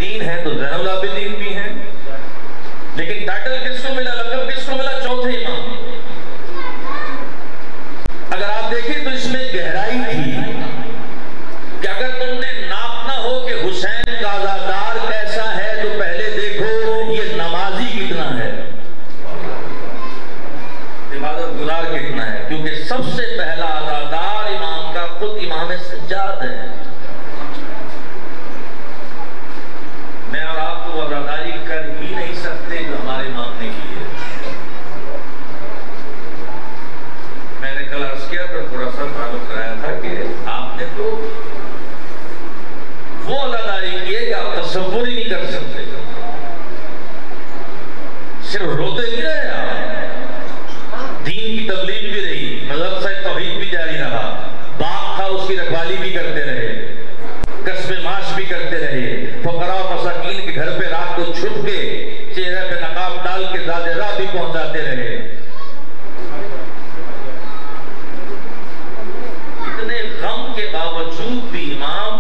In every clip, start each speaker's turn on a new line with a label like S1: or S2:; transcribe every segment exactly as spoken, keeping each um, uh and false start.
S1: आबिदीन है तो ज़ैनुल आबिदीन भी हैं, लेकिन टाइटल किसको मिला, लक़ब किसको मिला? चौथे इमाम। अगर आप देखें तो इसमें गहराई थी कि अगर तुमने नापना हो कि हुसैन का अज़ादार कैसा है तो पहले देखो ये नमाजी कितना है, इबादत गुजार कितना है, क्योंकि सबसे पहला अज़ादार इमाम का खुद इमाम सज्जाद है। मैं और आप तो अज़ादारी कर ही नहीं सकते जो हमारे इमाम ने की है। मैंने कल अर्ज किया तो थोड़ा सा ताल्लुक कराया था कि आपने तो वो अज़ादारी की है कि आप तसव्वुर ही नहीं कर सकते। सिर्फ रोते भी रहे आप, दीन की तबलीग भी रही, मदरसा तौहीद भी जारी रहा, बाग था उसकी रखवाली भी करते रहे, कस्बे माश भी करते रहे, फकरा मसाकीन के घर पे रात को छुप के चेहरे पे नकाब डाल के ज़ादे राह भी पहुंचाते रहे। इतने गम के बावजूद भी इमाम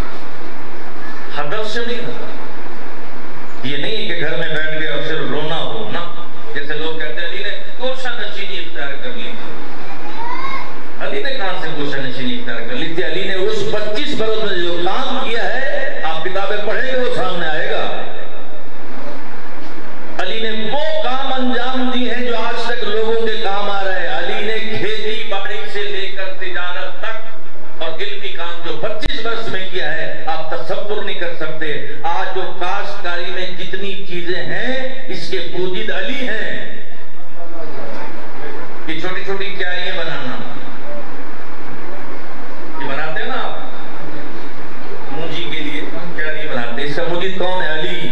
S1: हदफ से नहीं था। ये नहीं कि घर में बैठ गए और सिर्फ रोना हो ना, जैसे लोग कहते हैं अली ने गोशा नशीनी इख्तियार कर ली। अली ने कहां से गोशा नशीनी इख्तियार कर ली थी? अली ने उस पच्चीस बरस में जो काम किया है, आप किताबें पढ़ेंगे वो सामने आएगा। अली ने वो काम अंजाम दिए हैं जो आज तक लोगों के काम आ रहे हैं। अली ने खेती बाड़ी से लेकर तिजारत तक और इल्मी काम जो पच्चीस वर्ष में किया है, आप तसव्वुर नहीं कर सकते। आज जो काश्तकारी में जितनी चीजें हैं, इसके पूजिद अली हैं। ये छोटी छोटी क्यारियां बनाना, ये बनाते हैं ना आप मूंजी के लिए क्यारी बनाते हैं, इसका मुजीद कौन है? अली।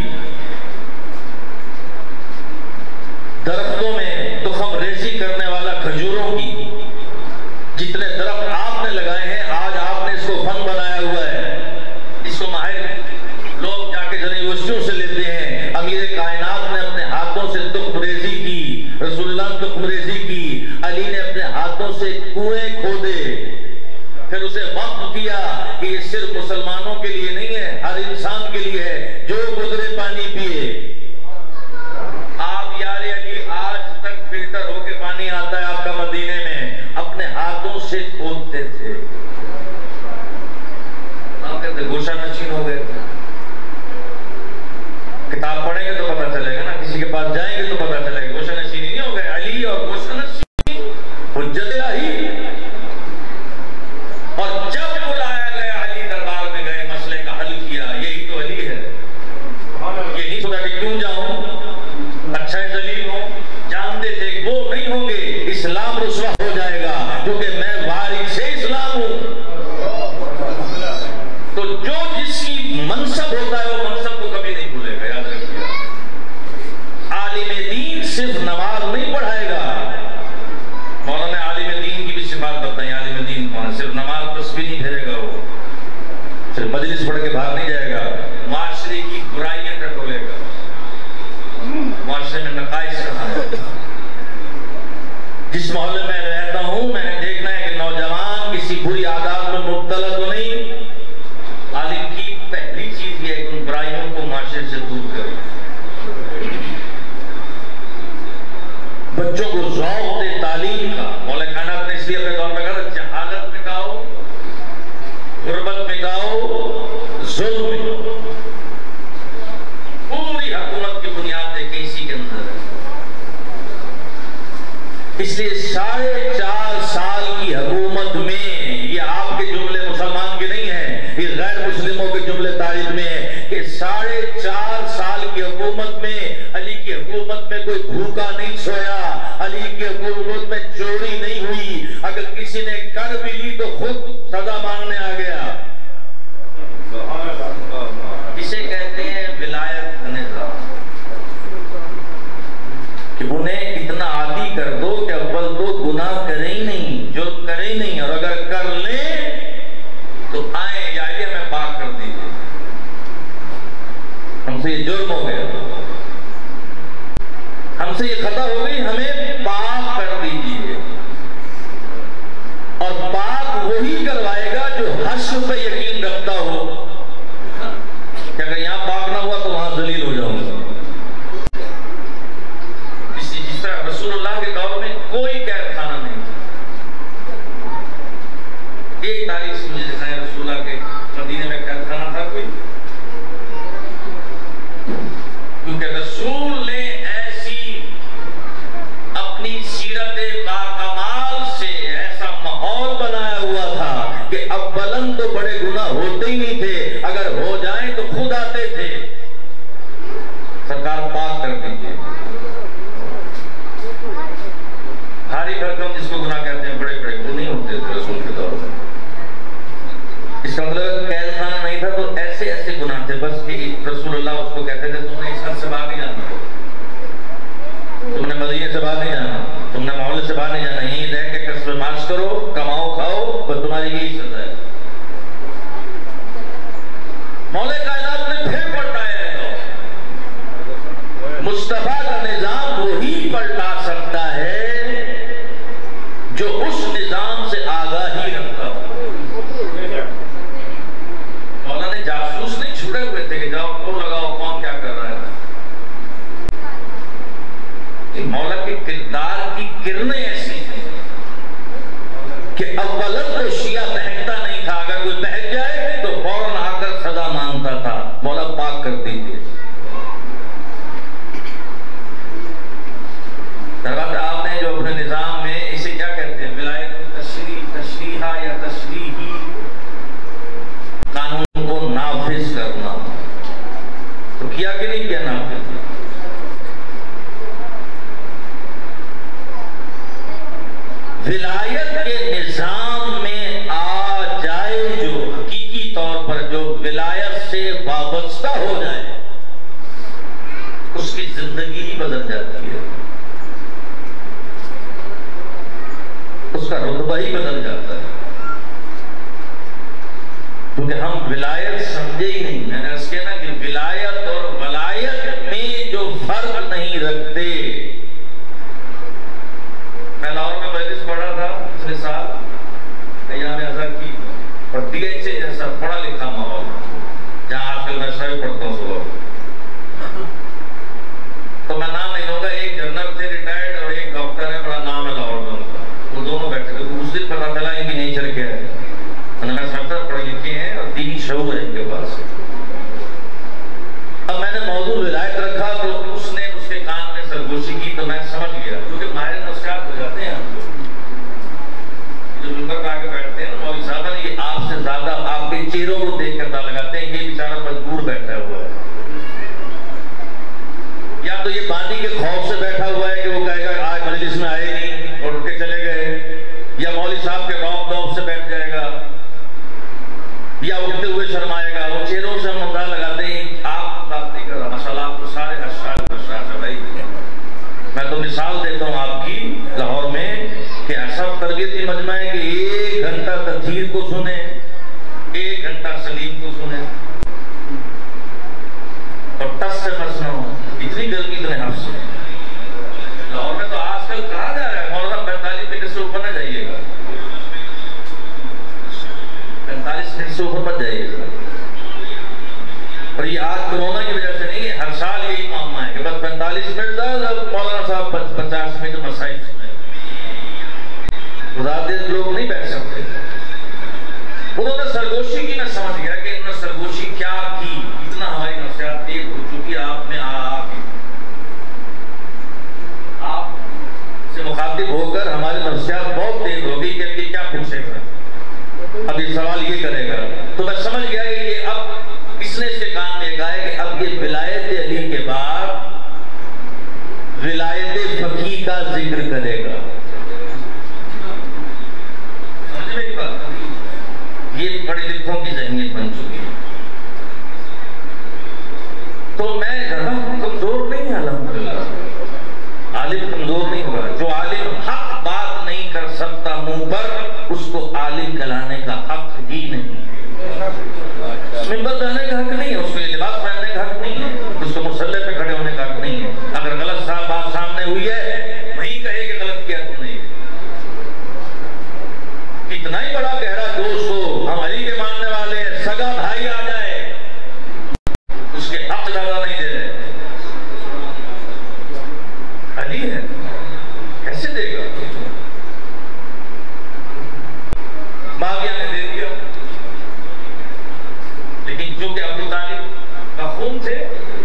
S1: दरख्तों में तुखम रेजी करने वाला खजूरों की, जितने दरख्त आपने लगाए हैं, आज आपने इसको फन बनाया हुआ है। इसको माहिर लोग जाके यूनिवर्सिटियों से लेते हैं। अमीर कायनात ने अपने हाथों से तुखम रेजी की, रसूलुल्लाह ने तुखम रेजी की, अली ने अपने हाथों से कुएं खोदे, फिर उसे वक्फ किया कि ये सिर्फ मुसलमानों के लिए नहीं है, हर इंसान के लिए है, जो गुजरे पानी पिए। आप यारे अली आज तक फिल्टर होके पानी आता है आपका मदीने में, अपने हाथों से खोदते थे। आप कहते गोशा नशीन हो गए। किताब पढ़ेंगे तो पता चलेगा ना, किसी के पास जाएंगे तो पता चलेगा, गोशा नशीन नहीं हो गए। अली और गोशा नशीन हुज्जत इलाही। और जब बुलाया गया अली दरबार में गए, मसले का हल किया, यही तो अली है। ये नहीं सोचा कि क्यों जाऊं, अच्छा है जलील हूं, जानते थे वो नहीं होंगे, इस्लाम रुसवा हो जाएगा, क्योंकि मैं वारिस इस्लाम हूं। तो जो जिसकी मनसब होता है वो मनसब को कभी नहीं भूलेगा, याद रखिए। आलिम दीन सिर्फ नमाज नहीं पढ़ाएगा। मौलाना आलिम दीन की भी सिफात बताई। आलिम दीन कौन? सिर्फ नमाज तस्बीह नहीं भेजेगा, वो सिर्फ मजलिस पढ़ के बाहर नहीं जाएगा, माशरे की बुराइयां टटोलेगा, माशरे में नकाइस कहां है। जिस मोहल्ले में रहता हूं, मैंने देखना है कि नौजवान किसी बुरी आदत में मुब्तला तो नहीं। आलिम की पहली चीज यह है कि उन बुराइयों को माशरे से दूर करे, बच्चों को ज़ौक़ दे तालीम का। मौलाना कायनात ने इसलिए अपने दौर में कहा, जहालत मिटाओ, गुर्बत मिटाओ, जुल्म मिटाओ। पूरी हुकूमत की बुनियाद देखें इसी के अंदर है। इसलिए साढ़े चार साल की हुकूमत में, ये आपके जुमले मुसलमान के नहीं है, ये गैर मुस्लिमों के जुमले तारीख में है कि साढ़े चार साल की हुकूमत में, अली की हुकूमत में कोई भूखा नहीं सोया, अली की हुकूमत में चोरी नहीं हुई। अगर किसी ने कर भी ली तो खुद सजा मांगने आ गया। इसे कहते हैं विलायत का निज़ाम, कि उन्हें इतना आदी कर दो कि अव्वल तो गुनाह करे ही नहीं, जो करे ही नहीं, और अगर कर ले तो आए जाइए हमें पाक कर दीजिए, हमसे ये जुर्म हो गया, हमसे ये खता हो गई, हमें पाक कर दीजिए। और पाक वही करवाएगा जो हश्र पे यकीन रखता हो कि अगर यहां पाक ना हुआ तो वहां जलील हो जाऊंगा। इसी जिस तरह रसूलुल्लाह के दौर में कोई कैद खाना नहीं था। एक तारीख से मुझे दिखाया रसूलुल्लाह के मदीने में कैद खाना था कोई, क्योंकि रसूल ने ऐसी अपनी सीरत बाकमाल से ऐसा माहौल बनाया हुआ था कि अव्वलन तो बड़े गुनाह होते ही नहीं थे, अगर हो जाए तो खुद आते थे। सरकार पाक कर दीजिए। भारी भरकम जिसको गुनाह कहते हैं, बड़े बड़े वो नहीं होते थे रसूल के दौर में। इसका मतलब कैद खाना नहीं था तो ऐसे ऐसे गुनाह थे बस कि रसूलुल्लाह उसको कहते थे तुमने इस हद से बाहर नहीं जाना, तुमने मदीने से बाहर नहीं जाना, तुमने मोहल्ले से बाहर नहीं जाना, यहीं रह के कसब माश करो, कमाओ खाओ, बस तुम्हारी यही सजा है। मौला कायनात ने फिर पलटाया है। मुस्तफा का निजाम वही पलटा सकता है जो उस निजाम से आगाही रखता हो। मौला ने जासूस नहीं छुड़े हुए थे कि जाओ तो लगाओ कौन क्या कर रहा है। मौला के किरदार की किरणें ऐसी थी कि अव्वलन तो शिया बहकता नहीं था, अगर कोई बहक जाए तो फौरन आकर सजा मांगता था, मौला पाक कर दीजिए। दरवाजा आपने जो अपने निजाम में इसे क्या कहते हैं, विलायत तशरी तशरीहा या तशरीही, कानून को नाफिज करना, तो किया कि नहीं किया नाफिज? विलायत के निजाम में आ जाए जो हकीकी तौर पर जो विलायत से वाबस्ता हो जाए, उसकी जिंदगी ही बदल जाती है, उसका रुतबा ही बदल जाता है। क्योंकि हम विलायत समझे ही नहीं। मैंने अर्ज किया ना कि विलायत और वलायत में जो फर्क नहीं रखते। मैं लाहौर में मजलिस पढ़ा था पिछले साल, अय्याम अज़हर की, और डीएचए जैसा पढ़ा लिखा माहौल, जहां आजकल मैं स्वयं पढ़ता हूँ सुबह। तो मैं नाम नहीं लूंगा, एक जनरल थे रिटायर्ड और एक डॉक्टर है, बड़ा नाम है लाहौर में उनका। वो दोनों बैठे थे। उस दिन पता चला इनकी नेचर क्या है। मैंने सब पढ़े लिखे हैं और दीनी शऊर है इनके पास। अब मैंने मौजूद विलायत रखा तो उसने उसके कान में सरगोशी की, तो मैं समझ गया, क्योंकि माहिर नस्यात हो जाते हैं हम लोग जो मिंबर पे आके बैठते हैं। मौलवी साहब ने ये आपसे ज्यादा आपके चेहरों को देख कर पता लगाते हैं ये बेचारा मजबूर बैठा हुआ है, या तो ये बानी के खौफ से बैठा हुआ है कि वो कहेगा आज मजलिस में आए नहीं और उठ के चले गए, या मौलवी साहब के रौब दौब से बैठ जाएगा, या उठते हुए शर्माएगा। वो चेहरों से हम अंदाजा लगाते हैं। आप बात नहीं कर रहा, माशाल्लाह आपको सारे अशआर अशआर भाई। मैं तो मिसाल देता हूँ आपकी लाहौर में कि ऐसा तरबियती मजमा है कि एक घंटा तफसीर को सुने, एक घंटा सलीम को सुने, और टस से मस न हो। इतनी गर्मी इतने हफ्स से लाहौर में तो आजकल कहा जा रहा है मौलाना पैंतालीस मिनट से ऊपर न जाइएगा, पैंतालीस मिनट से ऊपर मत जाइएगा। और ये आज कोरोना की वजह से नहीं है, हर साल यही मामला है कि बस पैंतालीस मिनट मौलाना साहब पचास मिनट मसाइल लोग नहीं बैठ सकते। उन्होंने सरगोशी की, मैं समझ गया कि उन्होंने सरगोशी क्या की। इतना हमारी नफसियात तेज हो चुकी है, आप में आ आप से मुखातिब होकर हमारी नफसियात बहुत तेज हो गई कि क्या पूछेगा, अब ये सवाल ये करेगा। तो मैं समझ गया कि ये अब इसने इसके कान में कहा है कि अब ये विलायत अली के बाद विलायत फकी का जिक्र करेगा। समझ मेरी बात? ये पढ़े लिखों की ज़हनियत बन चुकी है। तो मैं ज़्यादा कमजोर नहीं है, अल्हम्दुलिल्लाह आलिम कमजोर नहीं होगा। जो आलिम हक बात नहीं कर सकता मुंह पर, उसको आलिम कहलाने का हक ही नहीं। मिंबर पहनने का हक नहीं है, उसको लिबास पहनने का हक नहीं है, उसको मुसल्ले पे खड़े होने का हक नहीं है। अगर गलत साहब बात सामने हुई है, वही कहे कि गलत किया तुमने। कितना ही बड़ा गहरा दोस्त हो, हम अली के मानने वाले, सगा भाई मासूम थे।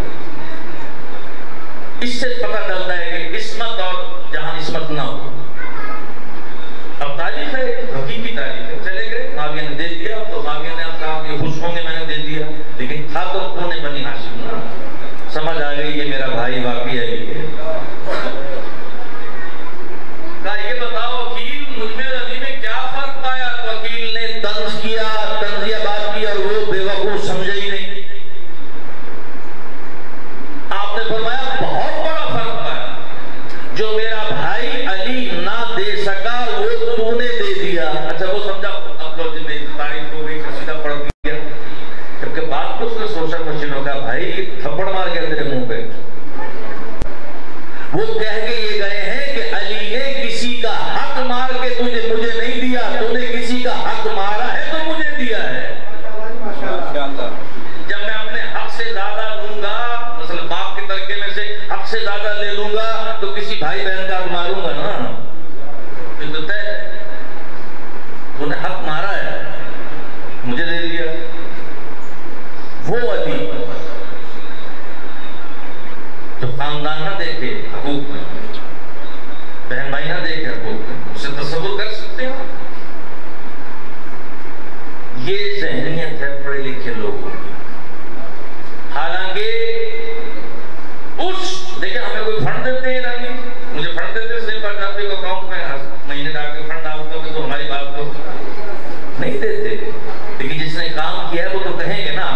S1: इससे पता चलता है कि इस्मत और जहां इस्मत ना हो। अब तारीख है, हकीकी तारीख है। चले गए, माविया ने दे दिया, तो माविया ने अब कहा ये खुश होंगे मैंने दे दिया, लेकिन था तो उन्होंने बनी हाशिम ना, समझ आ गई कि मेरा भाई वाकई है। कहा ये बताओ वकील, मुझमें और अली में क्या फर्क पाया? वकील ने तंज किया, तंजिया बात की और वो बेवकूफ समझे ही नहीं। आपने फरमाया बहुत बड़ा फर्क पाया, जो मेरा भाई अली ना दे सका वो तूने दे दिया। अच्छा वो समझा, अब लो मेरी तारीफ हो गई, कसीदा पढ़ दिया। जबकि बात तो उसने सोशल मशीनों का, भाई थप्पड़ मार गया तेरे मुंह पे। वो कह के ये गए हैं कि अली ने किसी का हक मार के तुझे मुझे नहीं दिया, तूने किसी का हक मारा है तो मुझे दिया है। जब मैं अपने हक से ज्यादा लूंगा, मतलब बाप के तरीके में से हक से ज्यादा ले लूंगा, तो किसी भाई बहन का हक मारूंगा ना, तो तय तूने हक मारा है मुझे दे दिया। वो अली जो खानदान ना देखे हकूक में, बहन भाई ना देखे हकूक में, उसे तसव्वुर कर सकते हो? ये ज़हनियत है पढ़े लिखे लोगों की। हालांकि उस देखिए हमें कोई फंड देते हैं रानी, मुझे फंड देते सिर्फ जाते को अकाउंट में महीने डाल के फंड डालते हो तो हमारी बात तो नहीं देते, लेकिन जिसने काम किया है वो तो कहेंगे ना।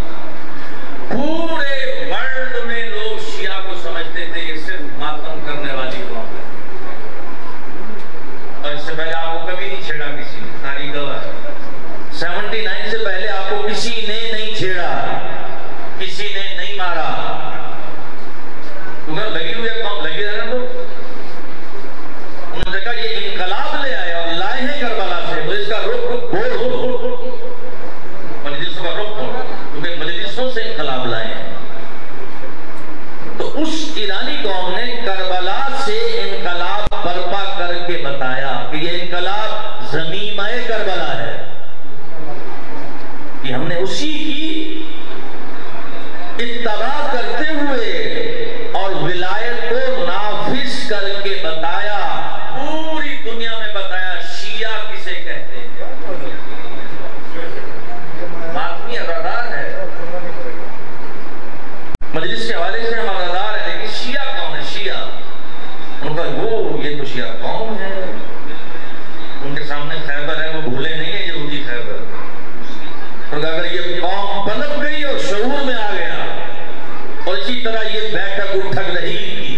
S1: पूरे वर्ल्ड में लोग शिया को समझते थे ये सिर्फ मातम करने वाली कौम है, और इससे पहले आपको कभी नहीं छेड़ा किसी ने, तारीख गवाह है। उन्यासी से पहले आपको किसी ने नहीं छेड़ा, किसी ने नहीं मारा। तो लगी हुई है कौम, लगी रहना दो। उन्होंने कहा ये इनकलाब ले आए और लाए हैं करबला से, तो इसका रुख रुख बोल मजलिसों का रुख बोल, क्योंकि मजलिसों से इनकलाब लाए हैं। तो उस ईरानी कौम ने करबला से इनकलाब बर्पा करके बताया कि ये इनकलाब ज़मीमाए करबला है, कि हमने उसी की इत्तबा करते हुए और विलायत को नाफिज करके बताया, पूरी दुनिया में बताया शिया किसे कहते हैं। मातमी अज़ादार है, मजलिस के हवाले से हम अज़ादार है, लेकिन शिया कौन है? शिया उनका वो ये तो शिया कौम है, उनके सामने खैबर है, वो भूले नहीं है यहूदी खैबर। तो अगर ये कौम पनप गई और शऊर में आ गया और इसी तरह ये बैठक उठक रहेगी,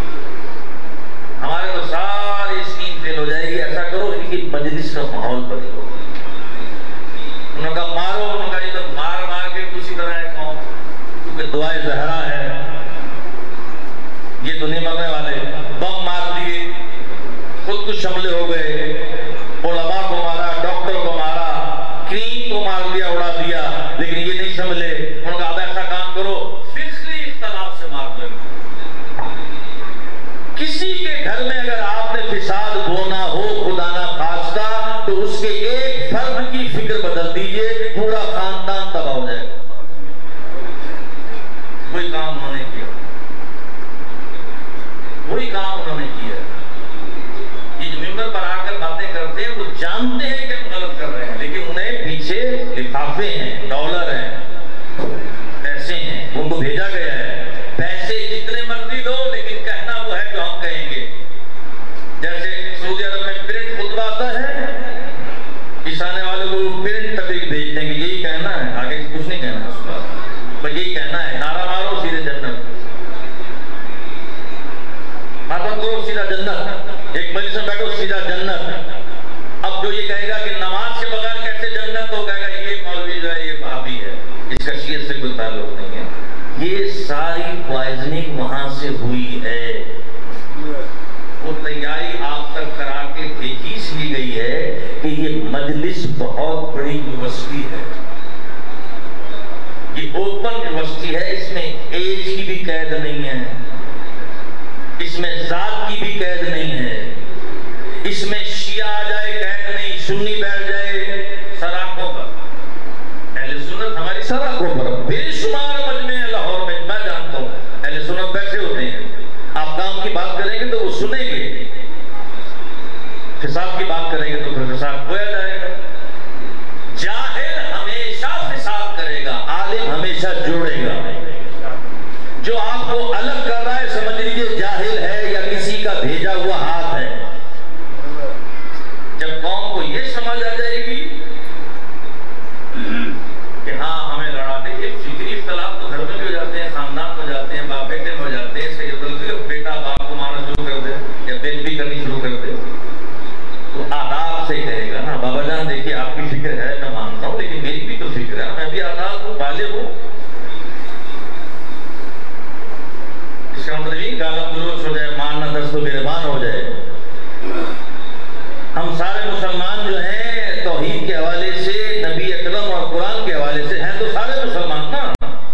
S1: हमारे तो सारी स्कीम फेल हो जाएगी। ऐसा करो इनकी मजलिस का माहौल बदलो। उनका मारो, उनका ये तो मार मार के उसी तरह है कौम, क्योंकि दुआए ज़हरा है, ये तो नहीं मरने वाले। बम मार दिए, खुद कुछ हमले हो गए, उलमा को मारा, डॉक्टर को मारा, क्रीम को मार दिया, उड़ा दिया, लेकिन ये नहीं समझे। उनका अब ऐसा काम करो फिक्री इख्तलाफ से मार दो। किसी के घर में अगर आपने फिसाद बोना हो खुदा ना खास्ता, तो उसके एक फर्द की फिक्र बदल दीजिए, पूरा खानदान तबाह हो जाएगा। कोई काम उन्होंने किया, वही काम उन्होंने किया। ये जो मिंबर पर आकर बातें करते हैं वो जानते हैं कि हम गलत कर रहे हैं, लेकिन उन्हें पीछे लिफाफे हैं, डॉलर हैं, पैसे हैं, उनको भेजा गया है। पैसे जितने मर्जी दो, लेकिन कहना वो है जो हम कहेंगे। जैसे सऊदी अरब में प्रिंट खुतबा आता है, इस आने वाले को प्रिंट तबलीग भेजते हैं कि यही कहना है, आगे कुछ नहीं कहना है, उसका बस यही कहना है, नारा मारो सीधे जन्नत, मातम करो सीधा जन्नत, एक मजलिस में बैठो सीधा जन्नत। अब जो ये कहेगा कि नमाज के बगैर कैसे जन्नत, तो कहेगा ये मौलवी जो है ये वहाबी है, इसका शियत से कोई ताल्लुक नहीं है। ये सारी पॉइजनिंग वहां से हुई है। वो तैयारी आप तक करा के भेजी इसलिए गई है कि ये मजलिस बहुत बड़ी यूनिवर्सिटी है, ये ओपन यूनिवर्सिटी है, इसमें एज की भी कैद नहीं है, इसमें जात की भी कैद नहीं है, इसमें शिया आ जाए कैद नहीं, सुन्नी बैठ जाए सराखों पर, अहले सुन्नत हमारी सराखों पर बेशुमार मजमे लाहौर करेंगे तो वो सुनेंगे, हिसाब की बात करेंगे तो फिर हिसाब खोया जाएगा। जाहिल हमेशा हिसाब करेगा, आलिम हमेशा जोड़ेगा। जो आपको अलग कर रहा है समझ लीजिए जाहिल है या किसी का भेजा हुआ हाथ है। जब कौम को यह समझ आ जाएगी कि हाँ हमें लड़ा, देखिए फिक्री इख्तलाफ तो घर में भी हो जाते हैं, खानदान हो जाते हैं, बाप बेटे में हो जाते हैं, इसका ये बेटा बाप को मारना शुरू कर दे या बेइज्जती करनी शुरू कर दे, तो आदाब से कहेगा ना बाबा जान देखिए आपकी फिक्र है, मैं मानता हूँ, लेकिन मेरी भी तो फिक्र है, मैं भी आदाब हूँ, वाले हूँ। इसका मतलब ये गालम गलोच हो जाए, मारना दस्तो गिरबान हो जाए। हम सारे मुसलमान जो हैं तौहीद के हवाले से, नबी अकरम और कुरान के हवाले से हैं तो सारे मुसलमान ना।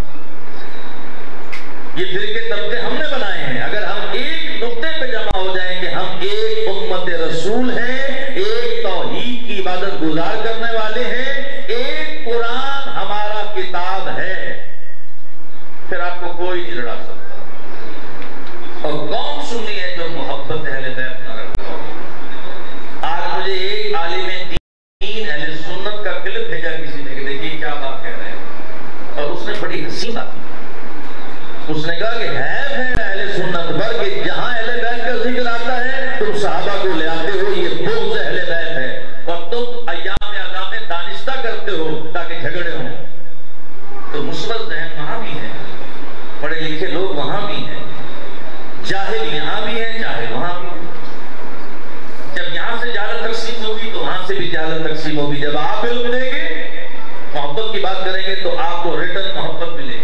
S1: ये फिरके तबके हमने बनाए हैं। अगर हम एक नुक्ते पे जमा हो जाएंगे, हम एक उम्मत रसूल हैं, एक तौहीद की इबादत गुजार करने वाले हैं, एक कुरान हमारा किताब है, फिर आपको कोई नहीं लड़ा सकता। और कौन सुन्नी है जो मोहब्बत अहले बैत न रखता हो? आज मुझे एक आलिम दीन अहले सुन्नत का क्लिप भेजा किसी ने कि देखिए क्या बात कह रहे हैं, और उसने बड़ी हंसी बात की। उसने कहा कि है है अहले सुन्नत पर कि जहां अहले बैत का जिक्र आता है तुम सहाबा को ले आते हो, ये बुग़्ज़ अहले बैत है, और तुम अय्याम अज़ा में दानिश्ता करते हो ताकि झगड़े हों। तो मुस्बत ज़हन वहां भी है, पढ़े लिखे लोग वहां भी हैं, जाहिल यहां भी है, जाहिल वहां भी है। जब यहां से जालत तकसीम होगी तो वहां से भी जालत तकसीम होगी। जब आप इल्म देंगे, मोहब्बत की बात करेंगे तो आपको रिटर्न मोहब्बत मिलेगी।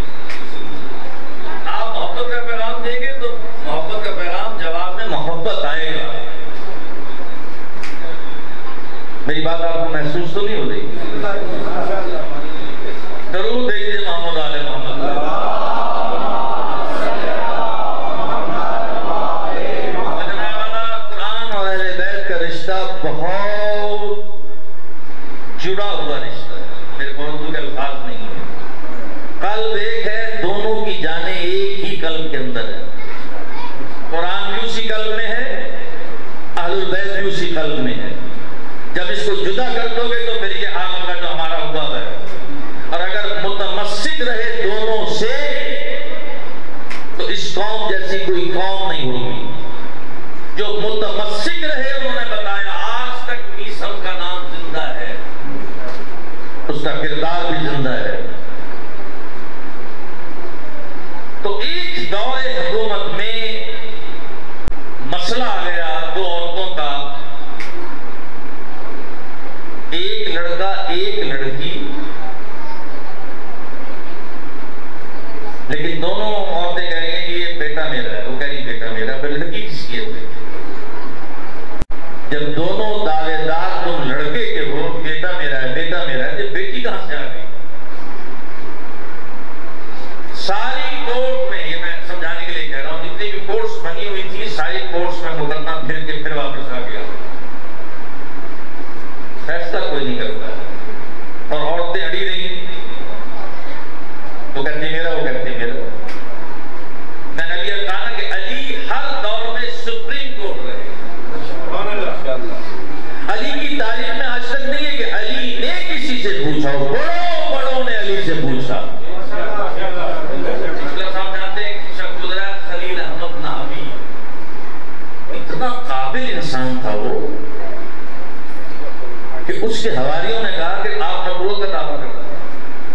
S1: आप मोहब्बत का पैगाम देंगे तो मोहब्बत का पैगाम जवाब में मोहब्बत आएगा। मेरी बात आपको महसूस तो नहीं हो रही? जरूर देखिए मोहम्मद आले मोहम्मद। बहुत जुड़ा हुआ रिश्ता है, मेरे को उर्दू के अल्फाज नहीं है। कल्ब एक है, दोनों की जाने एक ही कल्ब के अंदर है। कुरान भी उसी कल्ब में है, अहलुल बैत भी उसी कल्ब में है। जब इसको जुदा कर दोगे तो फिर ये हाल होगा जो हमारा हुआ है। और अगर मुतमस्सिक रहे दोनों से तो इस कौम जैसी कोई कौम नहीं होगी। जो मुतमस्सिक रहे, उन्होंने बताया आज तक मीसम का नाम जिंदा है, उसका किरदार भी जिंदा है। तो एक दौरे हुकूमत में मसला आ गया दो औरतों का, एक लड़का एक लड़की, लेकिन दोनों औरतें कह रही हैं कि ये बेटा मेरा है, वो कह रही बेटा मेरा, फिर लड़की किसकी है? जब दोनों दावेदार तुम लड़के के हो, बेटा मेरा है बेटा मेरा है, तो बेटी कहां से आ गई? सारी कोर्ट में, ये मैं समझाने के लिए कह रहा हूं, जितनी भी कोर्ट्स बनी हुई थी सारी कोर्ट्स में मुकदमा फिर के फिर वापस आ गया, फैसला कोई नहीं करता। और औरतें अड़ी रही, वो कहती मेरा, वो कहती मेरा। मैंने अभी कहा ना कि अली हर दौर में सुप्रीम कोर्ट रहे। अली की तारीख में आज तक नहीं है कि अली ने किसी से पूछा हो, बड़ों बड़ों ने अली से पूछा। साहब जानते हैं कि शख्स गुजरा खलील अहमद नावी, इतना काबिल इंसान था वो कि उसके हवारियों ने कहा कि आप नबूवत का दावा करते हैं,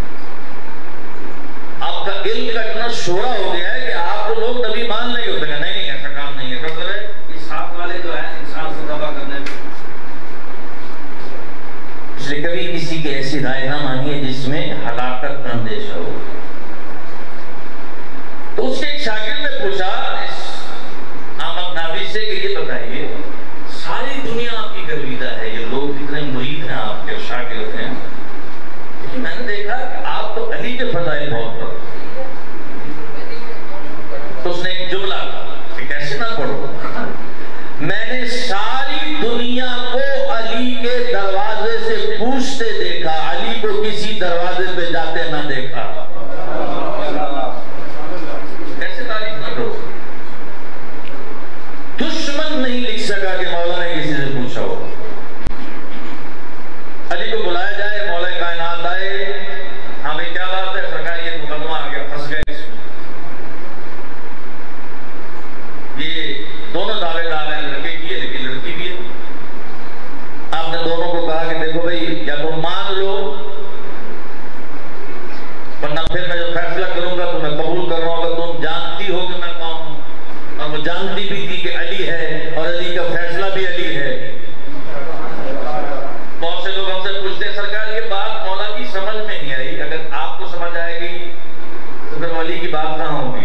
S1: आपका इल्म का इतना शोरा हो गया है कि आपको लोग नबी मान नहीं होते। नहीं नहीं ऐसा काम नहीं है, मतलब है इस साथ वाले जो है इंसान से दावा करने में, इसलिए कभी किसी की ऐसी राय ना मानिए जिसमें हलाकत का अंदेशा हो। तो उसके एक शागिर्द ने पूछा इस अहमद नावी से कि ये बताइए सारी दुनिया आपकी गर्विदा है, ये लोग कितने मुरीद हैं आपके, शागिर्द हैं, लेकिन मैंने देखा कि आप तो अली के फजाइल बहुत पढ़ो। तो उसने एक जुमला कहा कि कैसे ना पढ़ो, मैंने सारी दुनिया को अली के दरवाजे से पूछते देखा, अली को किसी दरवाजे पे जाते ना देखा। कैसे तारीफ ना करो? बात कहाँ होगी।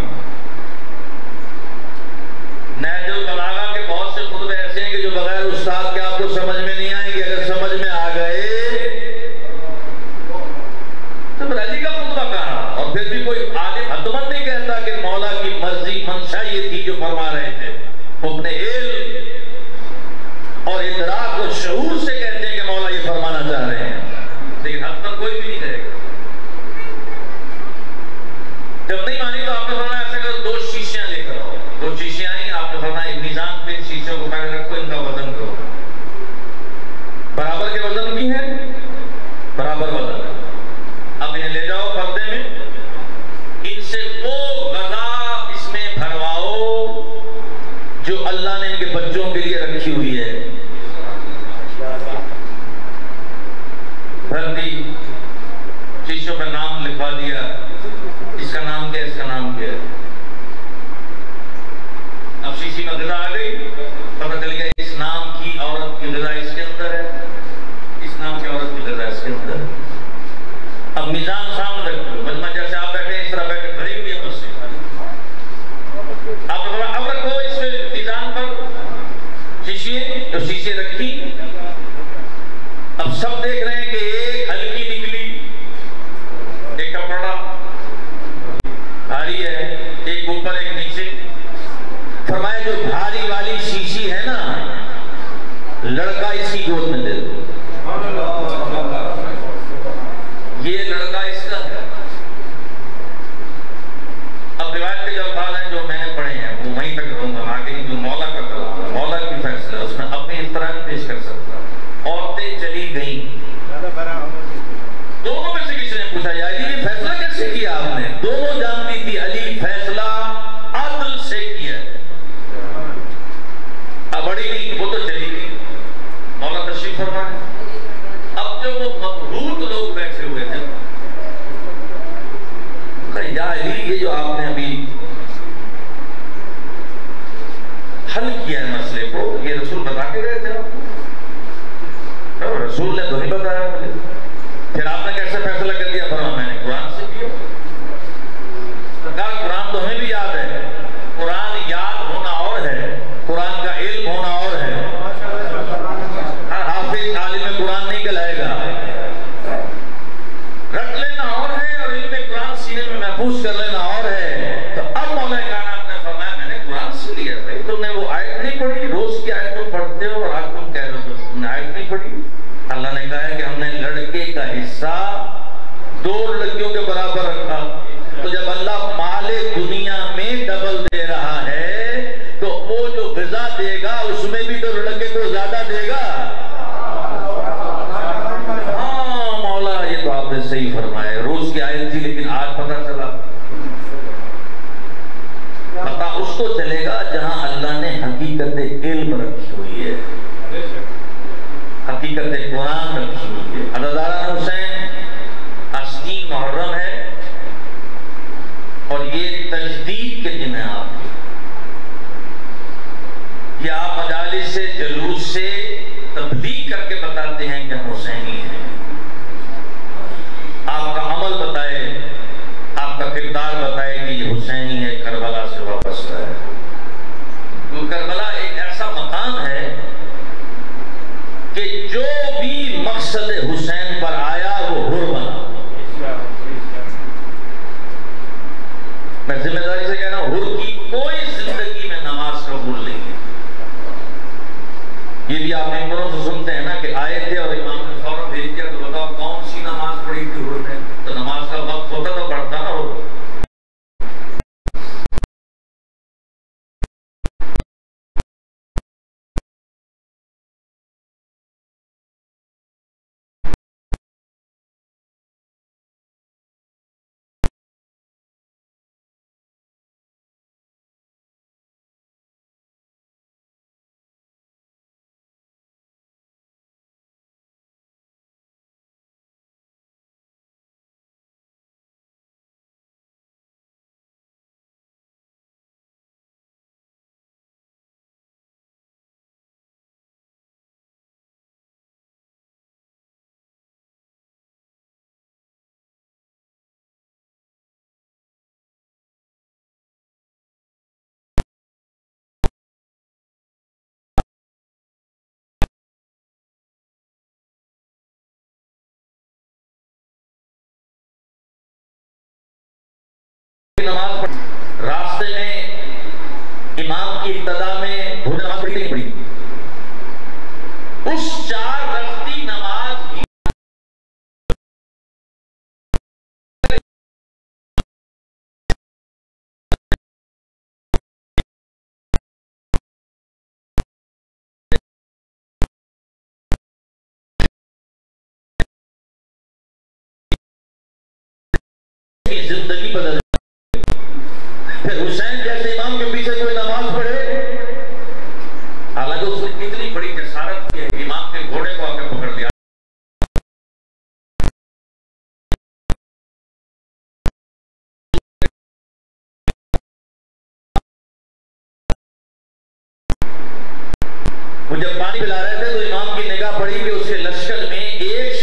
S1: नहजुल बलागा के बहुत से खुतबे ऐसे हैं कि जो बगैर उस्ताद के आपको समझ में नहीं आएंगे। अगर समझ में आ गए तो फिर अली का खुतबा कहाँ। और फिर भी कोई आलिम हतमन नहीं कहता कि मौला की मर्जी मंशा ये थी जो फरमा रहे थे। वो अपने इल्म और इदराक और शऊर से कहते हैं कि मौला ये फरमाना चाह रहे हैं, लेकिन हतमन कोई भी नहीं कहेगा। जब नहीं मानी तो आपने फरमाया ऐसा करो, दो शीशियां लेकर आओ। दो शीशियां आई, आपने फरमाया एक मीजान पे शीशों को पकड़ रखो, इनका वजन करो। बराबर के वजन की है, बराबर वजन है। अब इन्हें ले जाओ पर्दे में, इनसे वो गज़ा इसमें भरवाओ जो अल्लाह ने इनके बच्चों के लिए रखी हुई है। भर दी, शीशों पर नाम लिखवा दिया, इसका नाम क्या है, इसका नाम क्या है। अब शीशी में ग़िज़ा आ गई, पता चल गया इस नाम की औरत की ग़िज़ा इसके अंदर है, इस नाम की औरत की ग़िज़ा इसके अंदर है। अब मीज़ान सामने रख दो, मजमा जैसे आप बैठे हैं इस तरह बैठे भरी हुई है बस। अब अब रखो इस मीज़ान पर शीशे, जो शीशे रखी। अब सब देख रहे हैं कि एक हल्की निकली, एक कपड़ा भारी है, एक ऊपर एक नीचे। फरमाया जो भारी वाली शीशी है ना, लड़का इसकी गोद में दे दो। ये लड़का इसका है। अब रिवायत के जो अल्फाज हैं जो मैंने पढ़े हैं वो वहीं तक रहूंगा, आगे जो मौला का करूंगा, मौला की फैसला उसमें अपनी इत्तराज पेश कर सकता। औरतें चली गई, दोनों में से किसी ने पूछा यार ये फैसला कैसे किया आपने। दोनों जानती थी अली फैसला अदल से किया। अब बड़ी नहीं, वो तो चली गई, मौला तशरीफ फरमाए। अब जो वो मबहूत लोग बैठे हुए थे, या अली ये जो आपने अभी हल किया है मसले को, ये रसूल बता के गए थे आपको? रसूल ने तो नहीं बताया मुझे, फिर आपने कैसे फैसला कर दिया? फरमा मैंने कुरान से किया। कहा कुरान तो हमें भी याद है, कुरान याद होना और है, कुरान का इल्म होना और है। हाफिज आलिम कुरान नहीं कहलाएगा, रट लेना और है और इल्म कुरान सीने में महफूज कर लेना और है। तो अब मौला कायनात ने फरमाया मैंने कुरान से लिया। भाई तुमने वो आयत नहीं पढ़ी, रोज की आयत तुम पढ़ते हो और आज तुम कह रहे हो तुमने आयत नहीं पढ़ी। अल्लाह ने कहा है कि हमने लड़के का हिस्सा दो लड़कियों के बराबर रखा। तो जब अल्लाह माले दुनिया में डबल दे रहा है तो वो जो ग़िज़ा देगा उसमें भी तो लड़के को ज्यादा देगा। हाँ मौला ये तो आपने सही फरमाया, रोज की आयत थी लेकिन आज पता चला। पता उसको चलेगा जहां अल्लाह ने हकीकत इल्म रखी हुई है, हकीकत कुरान रखी हुई है। हज़रत हुसैन अस्सी मुहर्रम है और ये तजदीद के दिन है आपके। ये आप मजालिस से जुलूस से तबलीग करके बताते हैं कि हुसैनी है। आपका अमल बताए, आपका किरदार बताए कि ये हुसैनी है, करबला से वापस है। तो करबला एक ऐसा मकाम है कि जो भी मकसद हुसैन पर आया वो हुर बना। मैं जिम्मेदारी से कह रहा हूं, हुर की कोई जिंदगी में नमाज कबूल नहीं है। ये भी आप मेंबरों से सुनते हैं ना कि आए थे और इमाम ने फौरन भेज दिया, तो बताओ कौन सी नमाज पढ़ी थी हुर ने? तो नमाज का वक्त होता तो पढ़ता ना हो। की नमाज पढ़, रास्ते में इमाम की इब्तिदा में भोर नमाज पढ़ी नहीं पड़ी, उस चार रख्ती नमाज की जिंदगी बदल। फिर हुसैन जैसे इमाम के पीछे कोई नमाज पढ़े, हालांकि उसने कितनी बड़ी जसारत की है, इमाम के घोड़े को आकर पकड़ लिया। मुझे पानी पिला रहे थे तो इमाम की निगाह पड़ी कि उसके लश्कर में एक